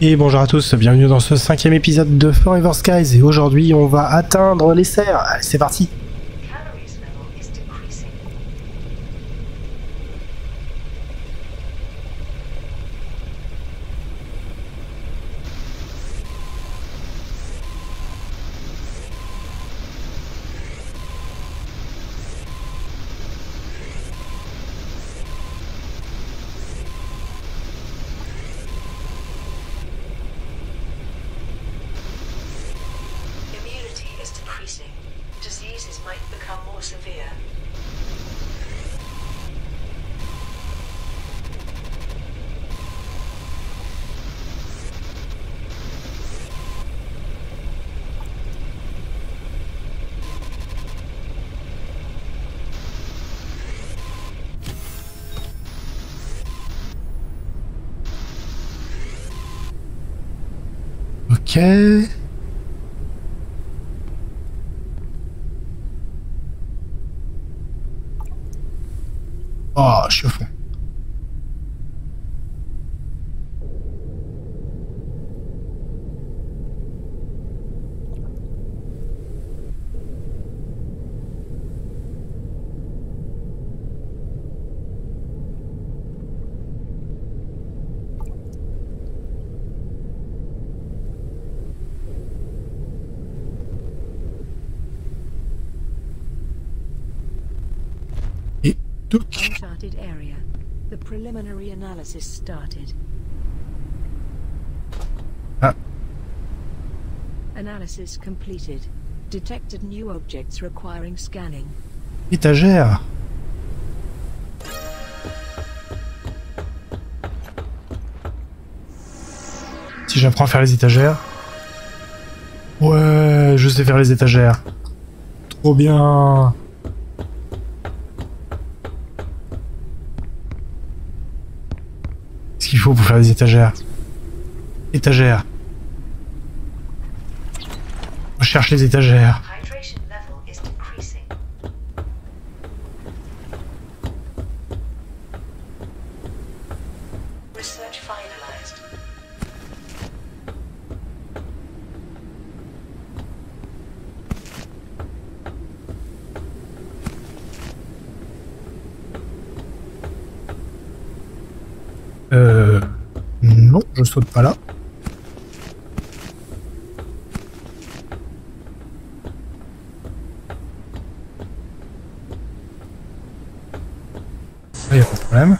Et bonjour à tous, bienvenue dans ce 5e épisode de Forever Skies et aujourd'hui on va atteindre les serres. Allez, c'est parti. Diseases might become more severe. Ok. Oh, je suis au fond. Et touc. Uncharted area. The preliminary analysis started. Ah, Analysis completed. Detected new objects requiring scanning. étagère. Si j'apprends à faire les étagères. Ouais, je sais faire les étagères. Trop bien. Qu'est-ce qu'il faut pour faire les étagères? Étagères. Je cherche les étagères. Hydration level is decreasing. Research finalized. Non, je saute pas là. Là, y a pas de problème.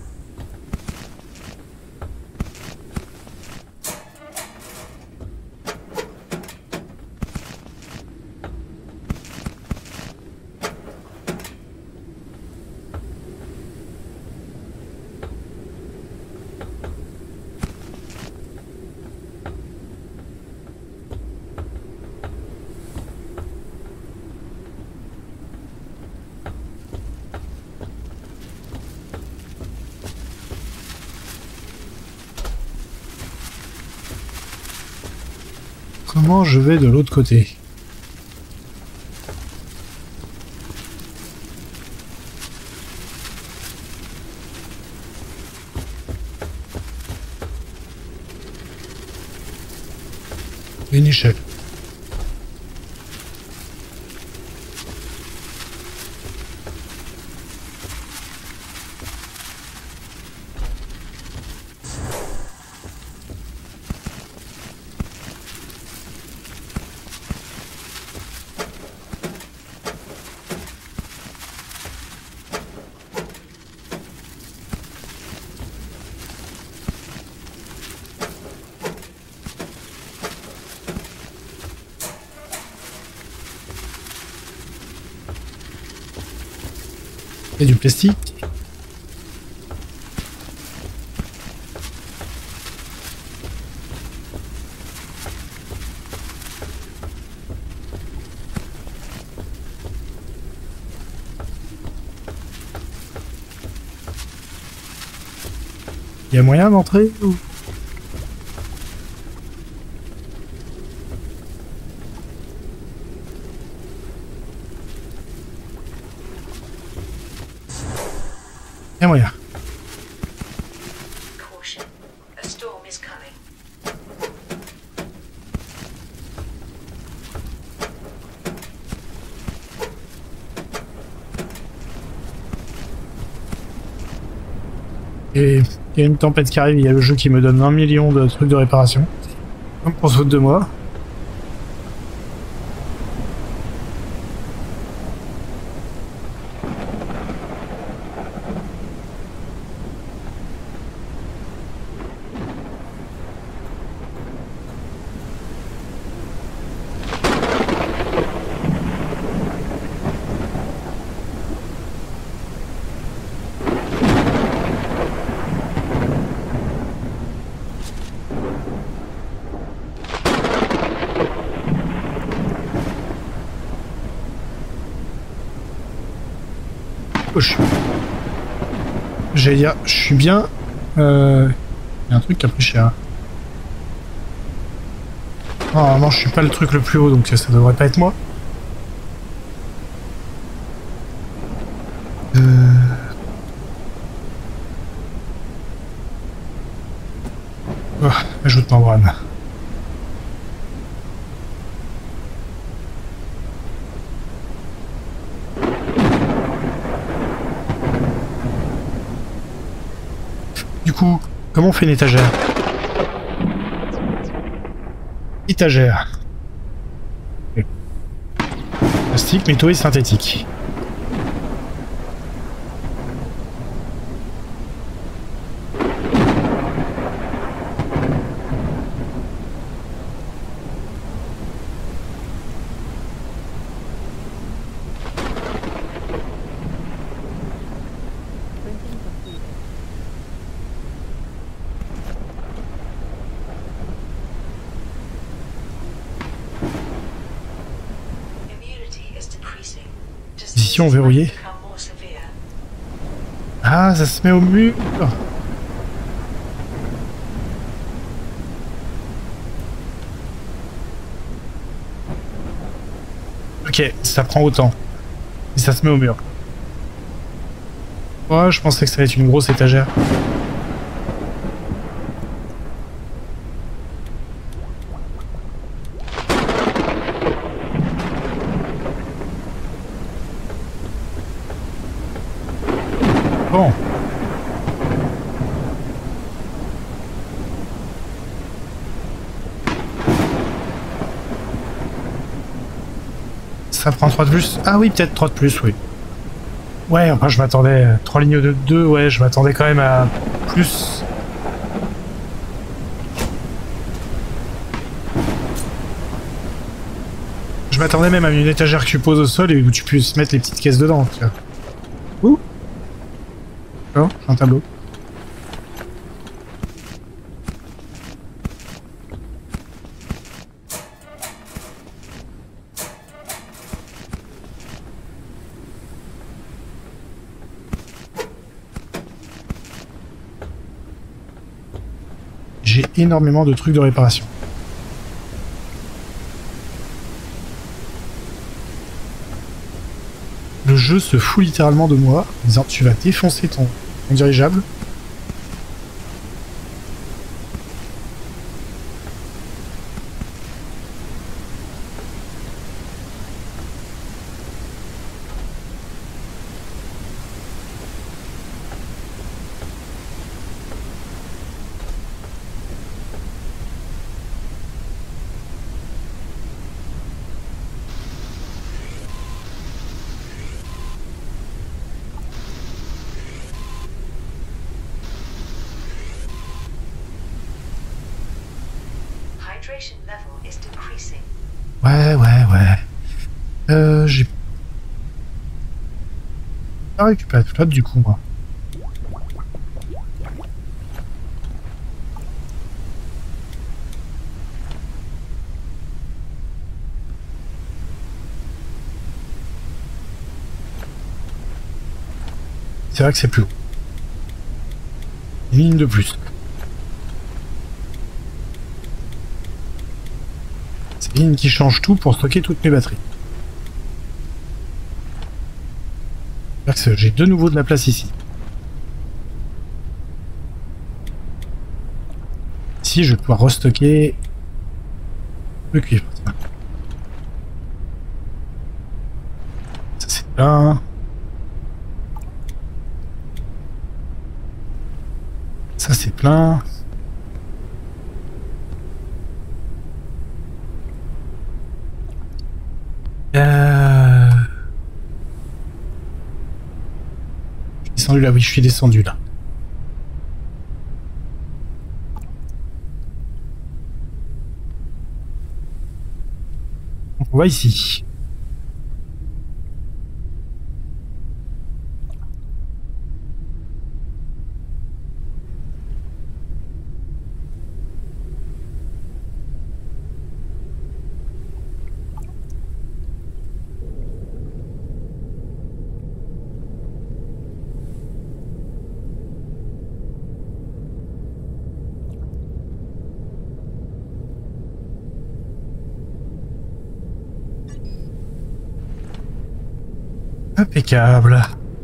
Comment je vais de l'autre côté? Une échelle. Il y a du plastique. Il y a moyen d'entrer ou... Il y a moyen. Caution. A storm is coming. Et il y a une tempête qui arrive, il y a le jeu qui me donne 1 million de trucs de réparation. Comme pour se foutre de moi. J'allais dire, je suis bien. Il y a un truc qui a pris cher. Normalement, je suis pas le truc le plus haut, donc ça devrait pas être moi. Ajoute membrane. Du coup, comment on fait une étagère? Étagère. Plastique, métaux et synthétique. Position verrouillée. Ah, ça se met au mur. Ok, ça prend autant. Et ça se met au mur. Ouais, je pensais que ça allait être une grosse étagère. Bon. Ça prend 3 de plus. Ah oui, peut-être 3 de plus, oui. Ouais, enfin je m'attendais... 3 lignes de 2, ouais, je m'attendais quand même à plus. Je m'attendais même à une étagère que tu poses au sol et où tu puisses mettre les petites caisses dedans, tu vois. Ouh. Oh, un tableau. J'ai énormément de trucs de réparation. Le jeu se fout littéralement de moi en disant tu vas défoncer ton dirigeable. Ouais. J'ai pas récupéré de flotte du coup, moi. C'est vrai que c'est plus haut. Une ligne de plus. C'est une ligne qui change tout pour stocker toutes mes batteries. J'ai de nouveau de la place ici. Ici, je vais pouvoir restocker le cuivre. Ça, c'est bien. Ça c'est plein. Je suis descendu là, oui, je suis descendu là. Donc on va ici. Impeccable.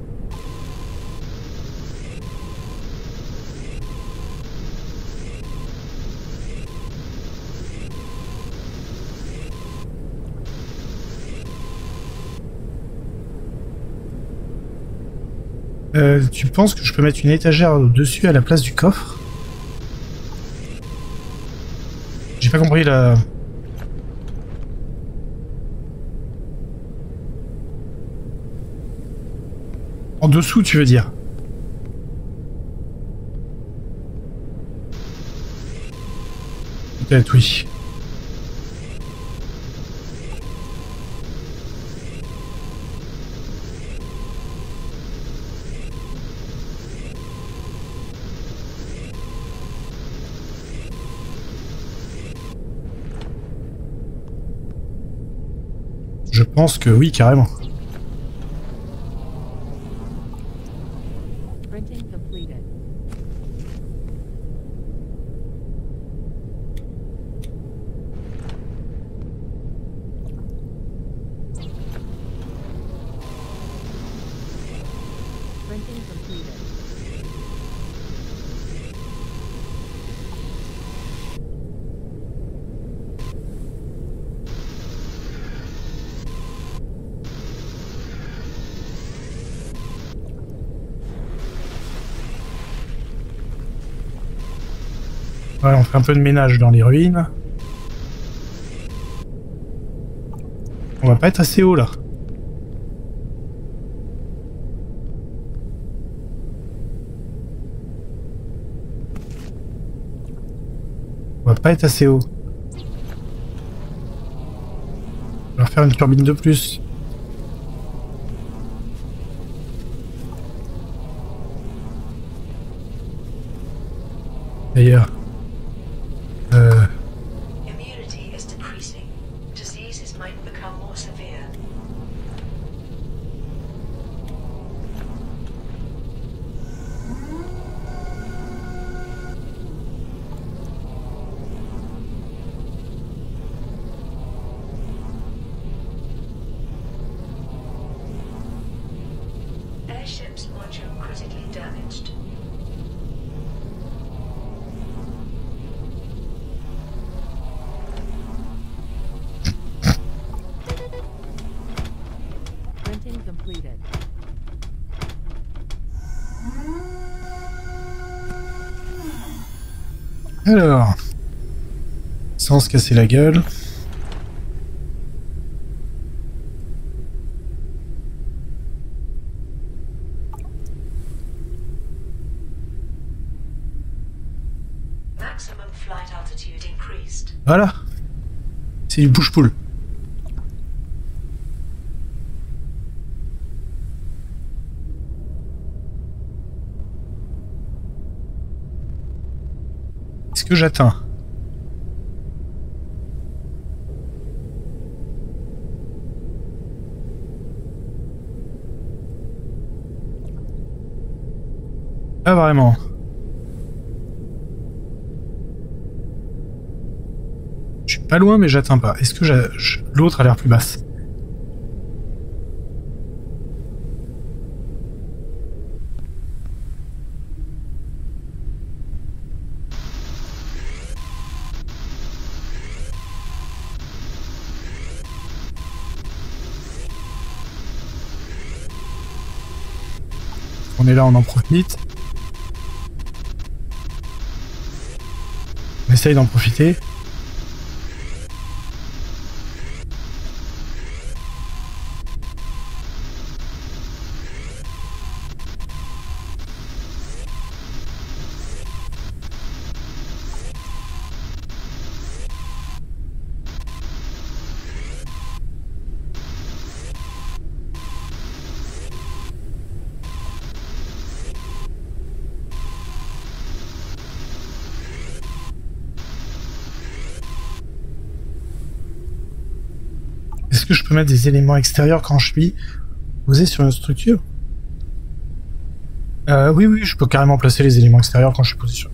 Tu penses que je peux mettre une étagère au-dessus à la place du coffre? J'ai pas compris la... En dessous, tu veux dire? Peut-être, oui. Je pense que oui, carrément. Printing completed. Printing completed. Voilà, on fait un peu de ménage dans les ruines. On va pas être assez haut là. On va pas être assez haut. On va faire une turbine de plus. D'ailleurs. Immunity is decreasing. Diseases might become more severe. Airship's module critically damaged. Printing completed. Alors. Sans se casser la gueule. Maximum flight altitude increased. Voilà. C'est du push-pull. Est-ce que j'atteins? Pas vraiment. Je suis pas loin mais j'atteins pas. Est-ce que l'autre a l'air plus basse? On est là, on en profite. essaye d'en profiter. Est-ce que je peux mettre des éléments extérieurs quand je suis posé sur une structure? Oui, oui, je peux carrément placer les éléments extérieurs quand je suis posé sur.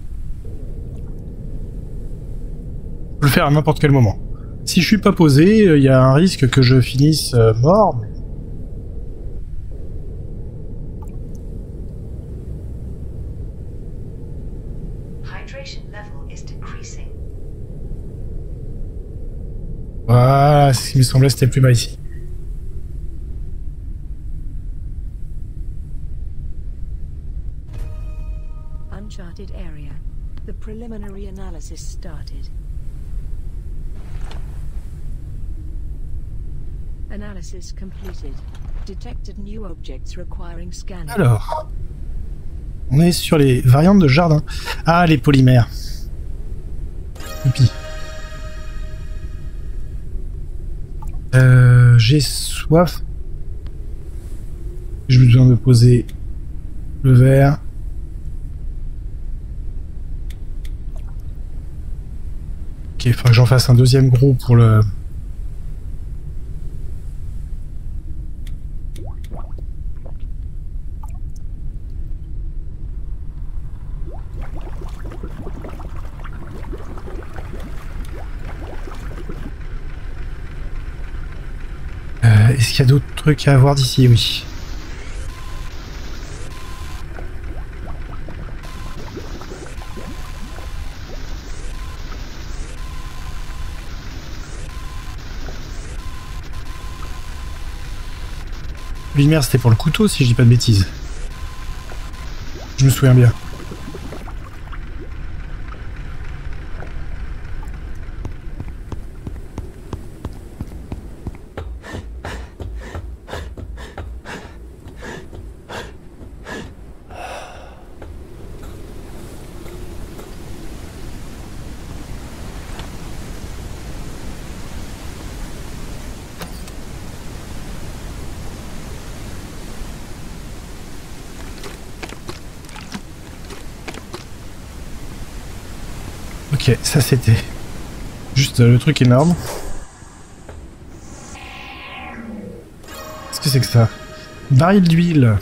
Je peux le faire à n'importe quel moment. Si je suis pas posé, il y a un risque que je finisse mort. Mais... Hydration level is decreasing. Voilà, c'est ce qui me semblait, c'était plus bas ici. Uncharted area. The preliminary analysis started. Analysis completed. Detected new objects requiring scanning. Alors, on est sur les variantes de jardin. Ah, les polymères. Youpi. J'ai soif. J'ai besoin de poser le verre. Ok, il faudra que j'en fasse un deuxième gros pour le... Est-ce qu'il y a d'autres trucs à voir d'ici? Oui. Lumière, c'était pour le couteau, si je dis pas de bêtises. Je me souviens bien. Ok, ça c'était juste le truc énorme. Qu'est-ce que c'est que ça? Baril d'huile.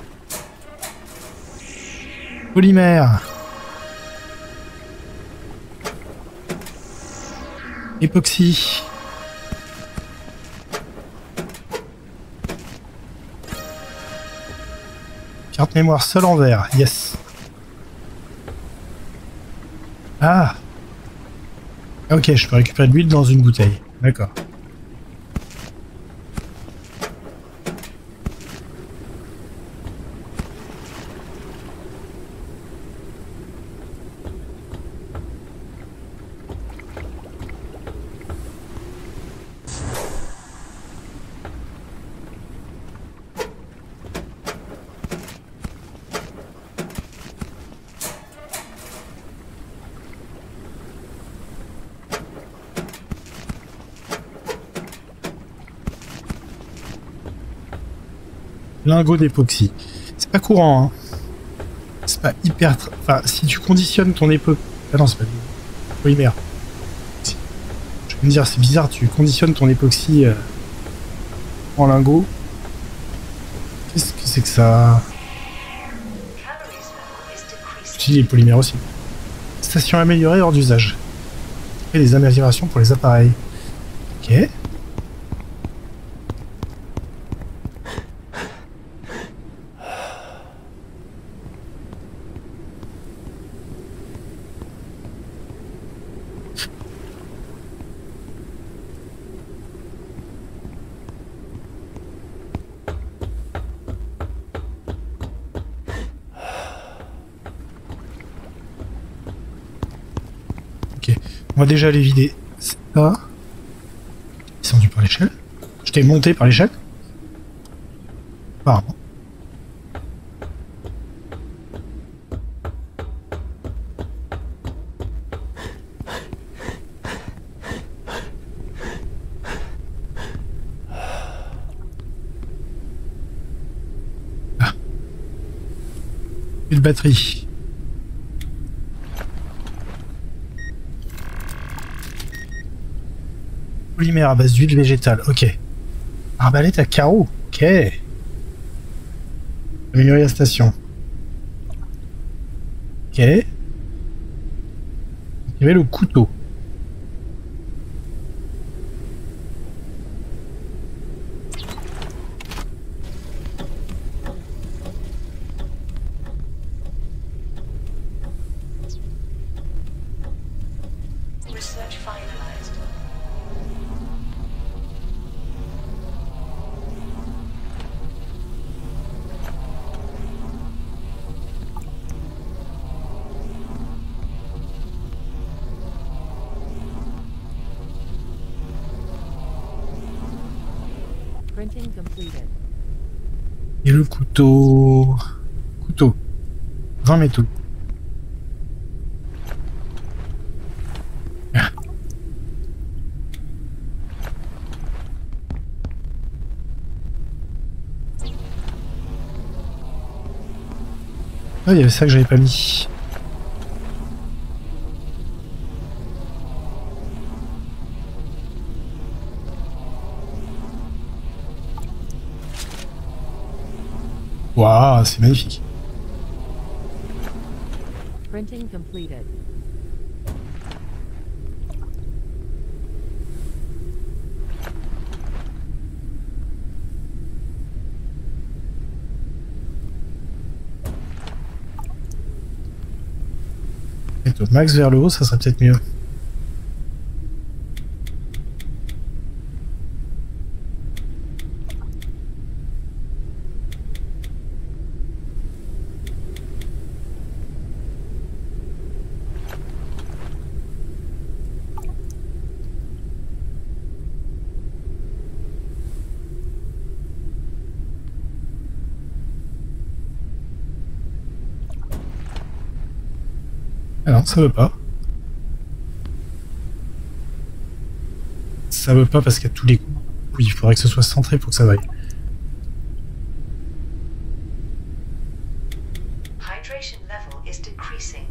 Polymère. Époxy. Carte mémoire seule en verre. Yes. Ah. Ok, je peux récupérer de l'huile dans une bouteille. D'accord. Lingot d'époxy. C'est pas courant, hein. C'est pas hyper... Enfin, si tu conditionnes ton époxy... Ah non, c'est pas du polymère. Je vais me dire, c'est bizarre, tu conditionnes ton époxy en lingot. Qu'est-ce que c'est que ça? J'utilise les polymères aussi. Station améliorée hors d'usage. Et des améliorations pour les appareils. Ok. On va déjà les vider. C'est ça. Descendu par l'échelle. Je t'ai monté par l'échelle. Apparemment. Ah. Plus de batterie. Polymère à base d'huile végétale, ok. Arbalète à carreaux, ok. Améliorer la station. Ok. Il y avait le couteau. Research finalized. Printing completed. Et le couteau. Couteau. 20 métaux. Ah. Ah, il y avait ça que j'avais pas mis. Waouh, c'est magnifique. Printing completed. Mettre au max vers le haut, ça serait peut-être mieux. Ah non, ça veut pas. Ça veut pas parce qu'à tous les coups, oui, il faudrait que ce soit centré pour que ça vaille. Hydration level is decreasing.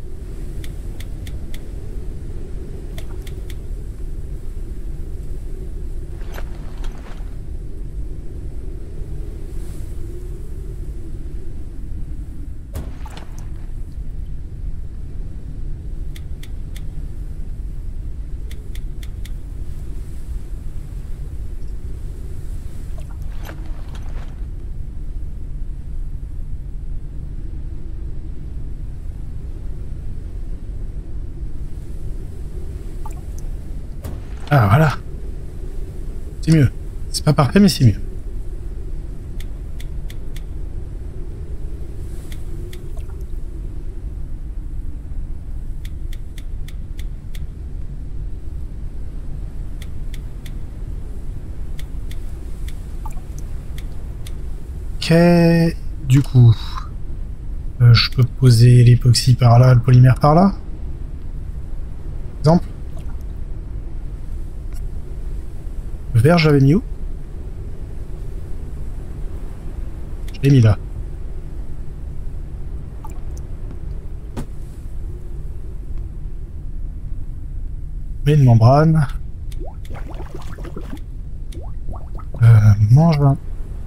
Ah voilà. C'est mieux. C'est pas parfait, mais c'est mieux. Ok. Du coup, je peux poser l'époxy par là, le polymère par là. Exemple. Le verre, j'avais mis où? Je l'ai mis là. Mais une membrane. Mange un.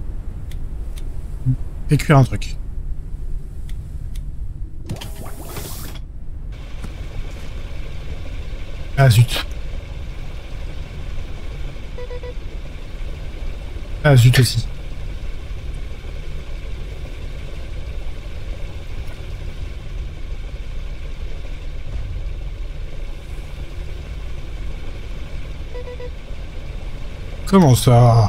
Fais cuire un truc. Ah zut. Ah zut aussi. Comment ça?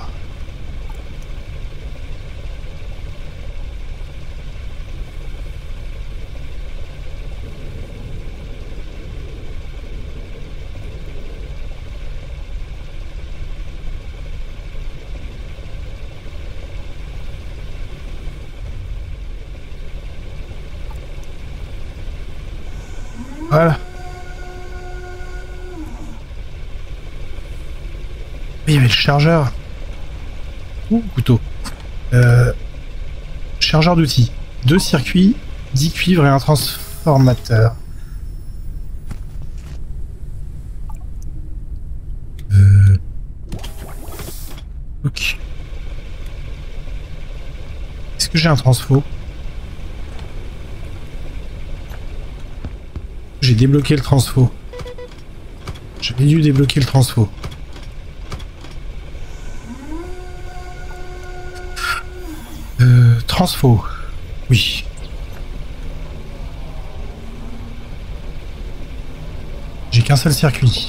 Voilà. Il y avait le chargeur. Ouh, couteau. Chargeur d'outils. 2 circuits, 10 cuivres et un transformateur. Ok. Est-ce que j'ai un transfo? J'ai débloqué le transfo. J'avais dû débloquer le transfo. Transfo. Oui. J'ai qu'un seul circuit.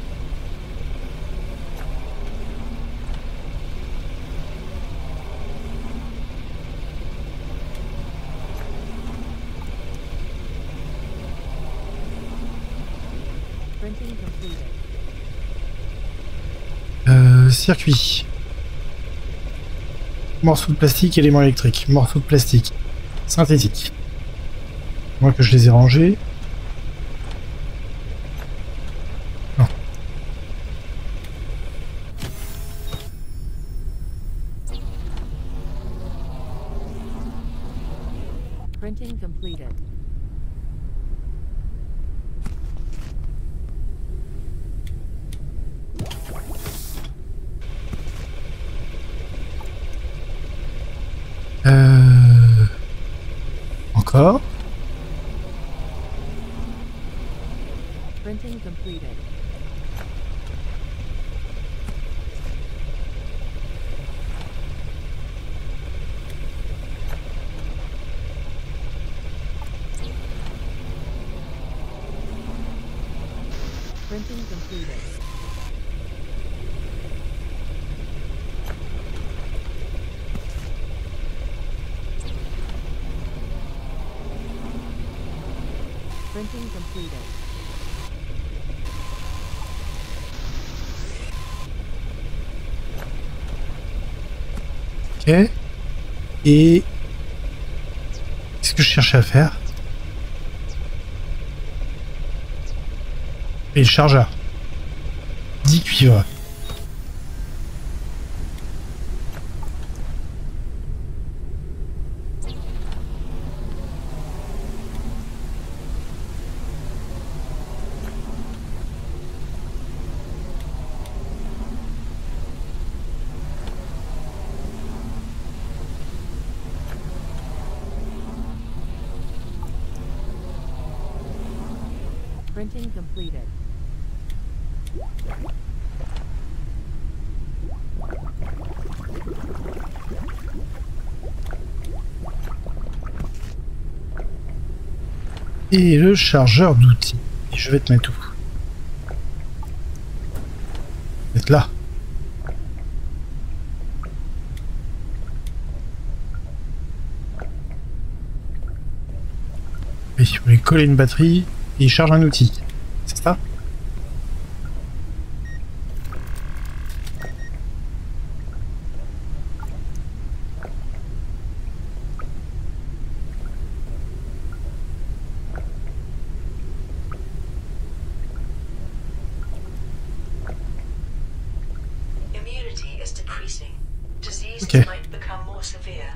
Circuit. Morceau de plastique, élément électrique. Morceau de plastique. Synthétique. Moi que je les ai rangés. Non. Printing completed. Encore. Printing completed. Printing completed. Printing completed. Ok. Et... qu'est-ce que je cherchais à faire? Et le chargeur. 10 cuivres. Printing completed. Et le chargeur d'outils. Et je vais te mettre où? Être là. Et si vous voulez coller une batterie, et il charge un outil. C'est ça? Immunity is decreasing. Disease Okay. might become more severe.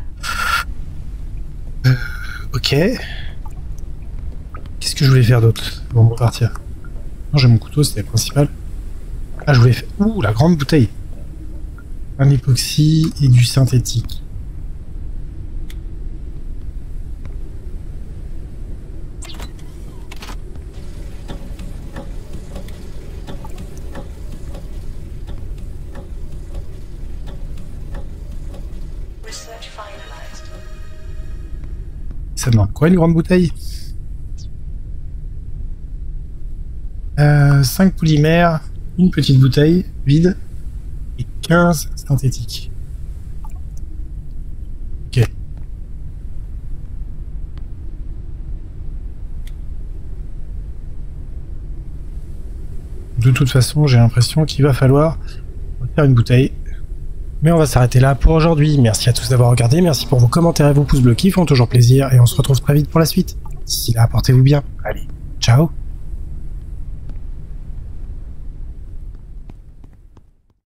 Ok. Qu'est-ce que je voulais faire d'autre avant de repartir? Non, j'ai mon couteau, c'était le principal. Ah, je voulais faire... ouh, la grande bouteille. Un époxy et du synthétique. Research finalized. Ça demande quoi, une grande bouteille? 5 polymères, une petite bouteille vide et 15 synthétiques. Ok. De toute façon, j'ai l'impression qu'il va falloir faire une bouteille. Mais on va s'arrêter là pour aujourd'hui. Merci à tous d'avoir regardé, merci pour vos commentaires et vos pouces bleus qui font toujours plaisir, et on se retrouve très vite pour la suite. D'ici là, portez-vous bien. Allez, ciao!